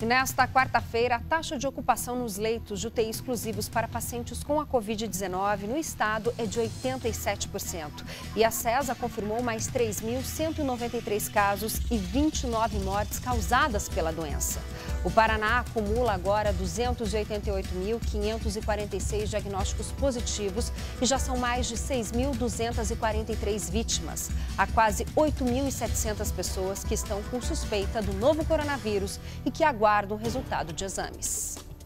E nesta quarta-feira, a taxa de ocupação nos leitos de UTI exclusivos para pacientes com a Covid-19 no estado é de 87%. E a CESA confirmou mais 3.193 casos e 29 mortes causadas pela doença. O Paraná acumula agora 288.546 diagnósticos positivos e já são mais de 6.243 vítimas. Há quase 8.700 pessoas que estão com suspeita do novo coronavírus e que aguardam o resultado de exames.